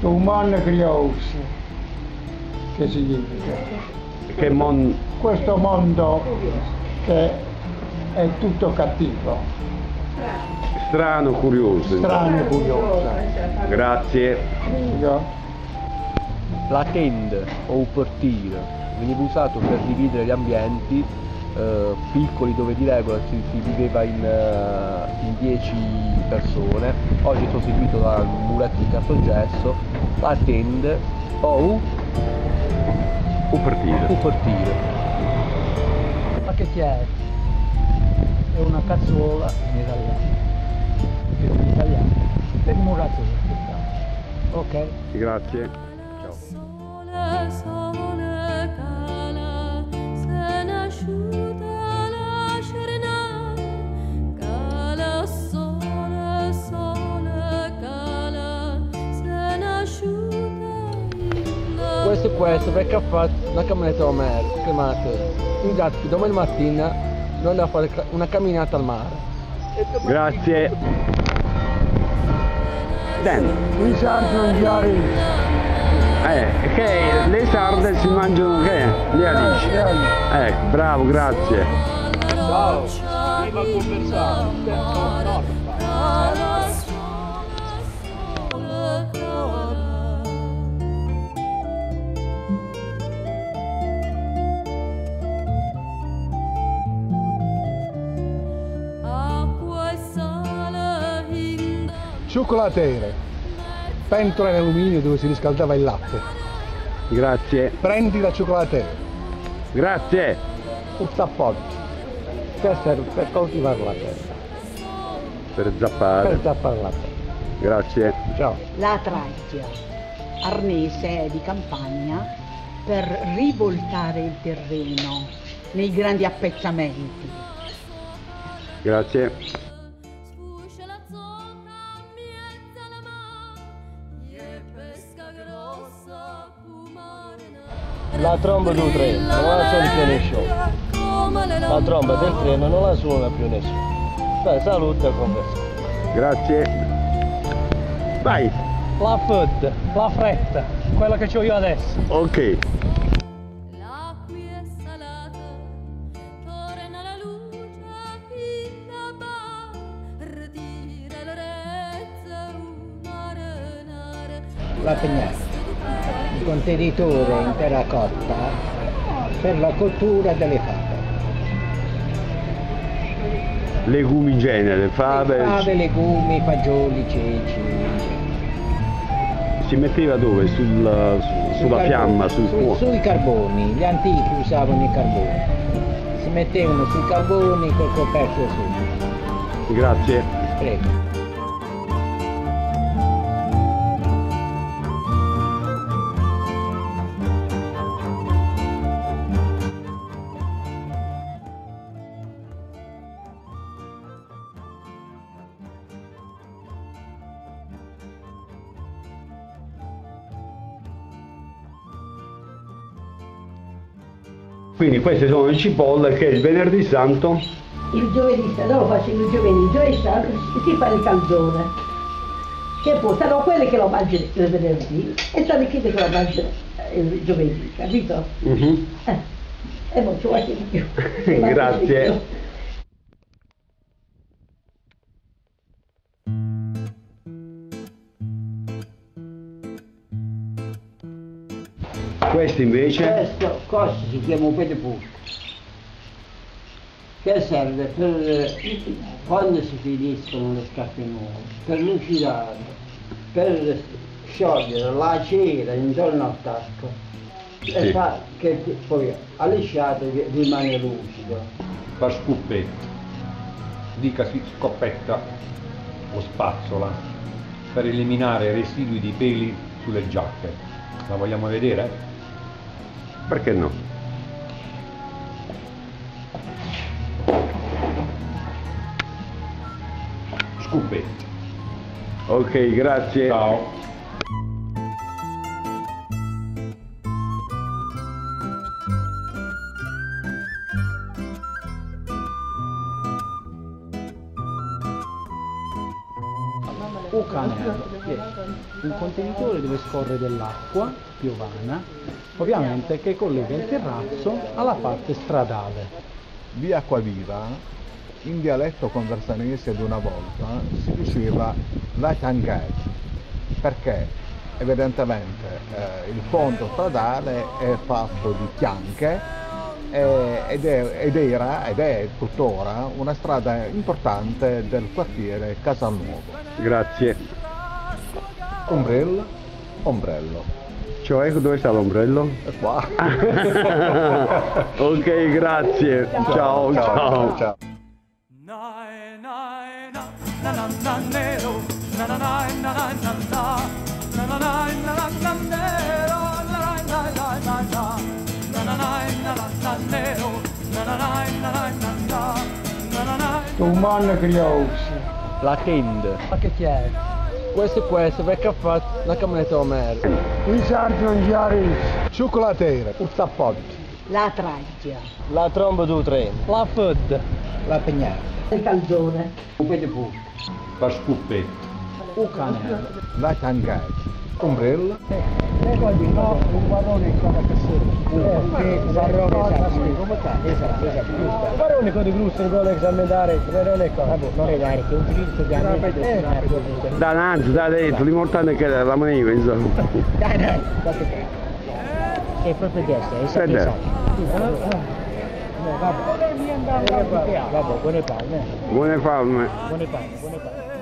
Umano curioso, che significa? Questo mondo che è tutto cattivo. Strano, curioso. Strano e curioso. Grazie. La tenda o un portile veniva usato per dividere gli ambienti piccoli dove di regola si viveva in 10 persone. Oggi è sostituito dal muretto di cartongesso. La tenda o Un portile. Ma che è? È una cazzuola in italiano. Perché in italiano è il muratore. Ok? Grazie. Ciao. Questo perché ha fatto una camminata al mare, infatti domani mattina noi andiamo a fare una camminata al mare. Grazie. Dan. I sardi non si arriva. Che le sarde si mangiano che? Le alici. Bravo, grazie. Ciao, viva a conversare. Cioccolatera, pentola in alluminio dove si riscaldava il latte. Grazie. Prendi la cioccolatera. Grazie. Un tappotto che serve per coltivare la terra, Per zappare. per tappare la terra. Grazie. Ciao. La traccia, arnese di campagna per rivoltare il terreno nei grandi appezzamenti. Grazie. La tromba del treno non la suona più nessuno. La tromba del treno non la suona più nessuno. Dai, salute e conversazione. Grazie. Vai. La FUD, la fretta, quella che ho io adesso. Ok. La pignata, il contenitore in terracotta per la cottura delle fave. Legumi in genere, fave. Fave, legumi, fagioli, ceci. Si metteva dove? Sulla fiamma, sul fuoco? Sui carboni, gli antichi usavano i carboni. Si mettevano sui carboni col coperchio su. Grazie. Prego. Quindi queste sono le cipolle che il venerdì santo. Il giovedì, no, lo faccio il giovedì santo si fa il calzone. Che poi sono quelle che lo mangiano il venerdì e sono chi che lo mangiano il giovedì, capito? E non ci vuoi di più. Grazie. Questo invece? Questo cosa si chiama un pedipulco, che serve per quando si finiscono le scarpe nuove, per lucidare, per sciogliere la cera intorno al tacco e fa che poi all'esciate rimane lucido. La scoppetta, dicasi scoppetta o spazzola, per eliminare residui di peli sulle giacche. La vogliamo vedere? Perché no? Scoppetta. Ok, grazie. Ciao. Un canello. che un contenitore dove scorre dell'acqua piovana, ovviamente, che collega il terrazzo alla parte stradale. Di Acquaviva, in dialetto conversanese di una volta, si diceva la tanghetta, perché evidentemente il fondo stradale è fatto di fianche ed è tuttora una strada importante del quartiere Casalnuovo. Grazie. Ombrello, ombrello. Cioè, dove sta l'ombrello? È qua. Ok, grazie. Ciao, ciao. Ciao. Tu manno criousi. La Kind. Ma che c'è? Questo è questo, perché ha fatto la camionetta Omer. I sardi non chiarissimi. Cioccolatera. Un zappotto. La traggia. La tromba du treno. La Fud. La pegnata. Il calzone. Un po' di pu. Per scuppetto. Un canello. La tanghetta. Ombrello. No, un barone con la cassetta. Un barone con di grusso, non esaminare, non è cosa. Non è dare che un utilizzo di amici. Da Nanzi, da dentro, l'importante è che la maniva, insomma. Dai, guarda che. È proprio destra, è Per destra. Vabbè, buone palme. Buone palme. Buone palme.